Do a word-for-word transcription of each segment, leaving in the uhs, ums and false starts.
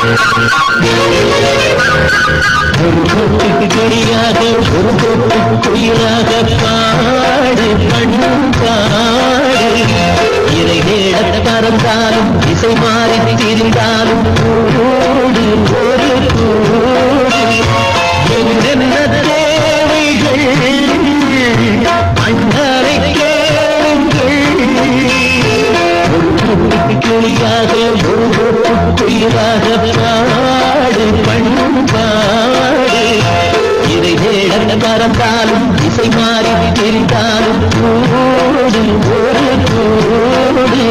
ஒரு கூட்டுக்கு கிளியாக ஒரு கூட்டுக்கு குயிலாக பாடு பண்ணும் பாடு இறை தேட பறந்தாலும் இசை மாறி திரிந்தாலும் கூடு ஒரு கூடு என்னென்ன தேவைகள் அண்ணரை கேளுங்கள் ஒரு கூட்டுக்கு கிளியாக ஒரு கூட்டுக்கு குயிலாக பாடு பண்ணும் பாடு இதை தேட பறந்தாலும் இசை மாறி தெரிந்தாலும் கூடு ஒரு கூடு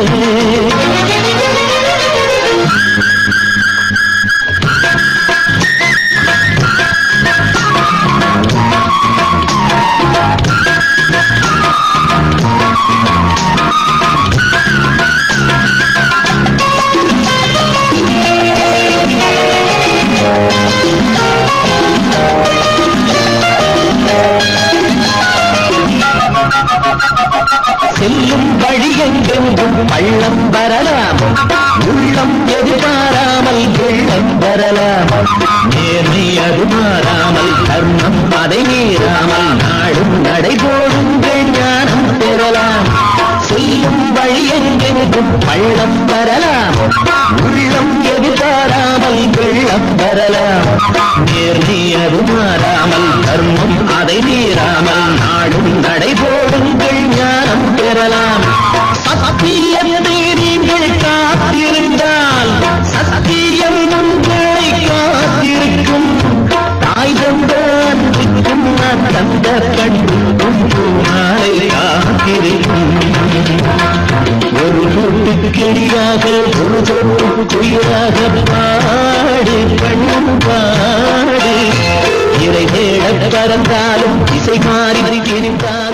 செல்லும் வழியெங்கெங்கும் பள்ளம் வரலாம் உள்ளம் எதிர்பாராமல் வெள்ளம் வரலாம் நேர்மை அது மாறாமல் தர்மம் அதை மீறாமல் நாடும் நடைபோடும் ஞானம் பெறலாம் செல்லும் வழியெங்கெங்கும் பள்ளம் வரலாம் உள்ளம் எதிர்பாராமல் வெள்ளம் வரலாம் நேர்மை அது மாறாமல் தர்மம் அதை மீறாமல் நாடும் நடைபோடும் ஞானம் பெறலாம் சத்தியத்தை நீங்கள் காத்திருந்தால் சத்தியம் உங்களை காத்திருக்கும் தாய் தந்தான் தந்த கண்ணும் நாளை காத்திருக்கும் ஒரு கூட்டு கிளியாக ஒரு கூட்டு குயிலாக பாடு பண்ணும் பாடு இறை தேட பறந்தாலும் இசை மாறி திரிந்தாலும்